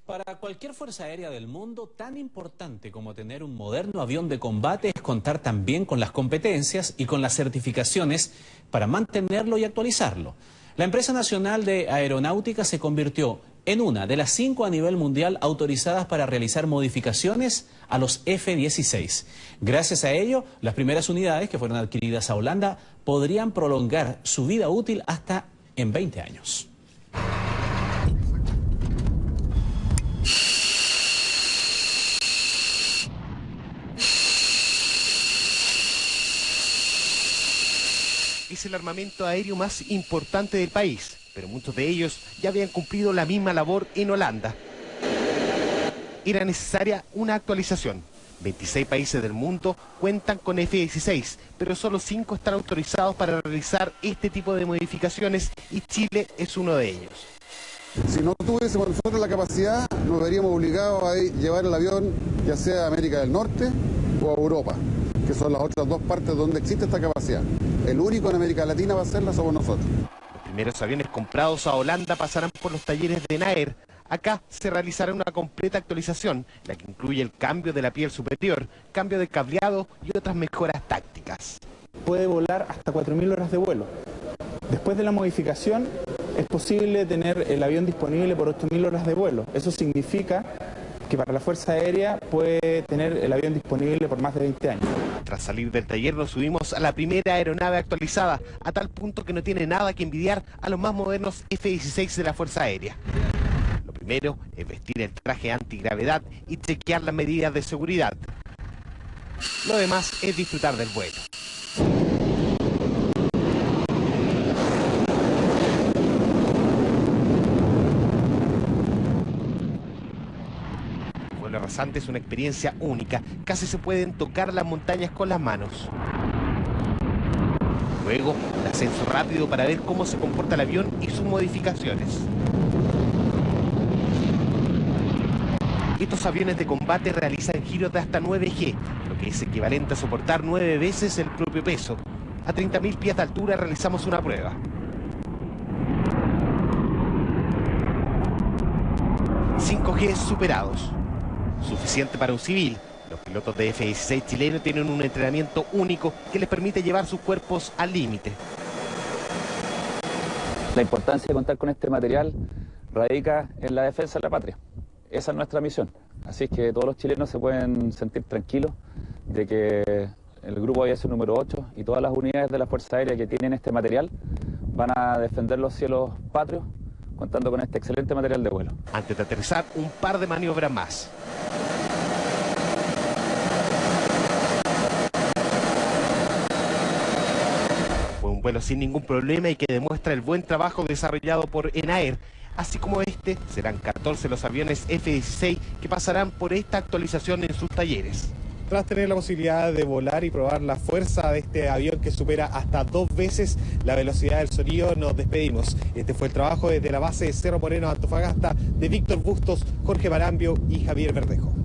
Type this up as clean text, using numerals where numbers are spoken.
Para cualquier fuerza aérea del mundo, tan importante como tener un moderno avión de combate es contar también con las competencias y con las certificaciones para mantenerlo y actualizarlo. La empresa nacional de aeronáutica se convirtió en una de las 5 a nivel mundial autorizadas para realizar modificaciones a los F-16. Gracias a ello, las primeras unidades que fueron adquiridas a Holanda podrían prolongar su vida útil hasta en 20 años. Es el armamento aéreo más importante del país, pero muchos de ellos ya habían cumplido la misma labor en Holanda. Era necesaria una actualización. 26 países del mundo cuentan con F-16, pero solo 5 están autorizados para realizar este tipo de modificaciones y Chile es uno de ellos. Si no tuviésemos nosotros la capacidad, nos veríamos obligados a llevar el avión ya sea a América del Norte o a Europa, que son las otras dos partes donde existe esta capacidad. El único en América Latina va a hacerla somos nosotros. Los primeros aviones comprados a Holanda pasarán por los talleres de Naer. Acá se realizará una completa actualización, la que incluye el cambio de la piel superior, cambio de cableado y otras mejoras tácticas. Puede volar hasta 4.000 horas de vuelo. Después de la modificación es posible tener el avión disponible por 8.000 horas de vuelo. Eso significa que para la Fuerza Aérea puede tener el avión disponible por más de 20 años. Tras salir del taller nos subimos a la primera aeronave actualizada, a tal punto que no tiene nada que envidiar a los más modernos F-16 de la Fuerza Aérea. Lo primero es vestir el traje antigravedad y chequear las medidas de seguridad. Lo demás es disfrutar del vuelo. El vuelo rasante es una experiencia única, casi se pueden tocar las montañas con las manos. Luego, el ascenso rápido para ver cómo se comporta el avión y sus modificaciones. Estos aviones de combate realizan giros de hasta 9G, lo que es equivalente a soportar 9 veces el propio peso. A 30.000 pies de altura realizamos una prueba. 5G superados. Suficiente para un civil. Los pilotos de F-16 chilenos tienen un entrenamiento único que les permite llevar sus cuerpos al límite. La importancia de contar con este material radica en la defensa de la patria. Esa es nuestra misión. Así es que todos los chilenos se pueden sentir tranquilos de que el Grupo Aviación número 8 y todas las unidades de la Fuerza Aérea que tienen este material van a defender los cielos patrios contando con este excelente material de vuelo. Antes de aterrizar, un par de maniobras más. Fue un vuelo sin ningún problema y que demuestra el buen trabajo desarrollado por ENAER. Así como este, serán 14 los aviones F-16 que pasarán por esta actualización en sus talleres. Tras tener la posibilidad de volar y probar la fuerza de este avión que supera hasta 2 veces la velocidad del sonido, nos despedimos. Este fue el trabajo desde la base de Cerro Moreno, Antofagasta, de Víctor Bustos, Jorge Marambio y Javier Verdejo.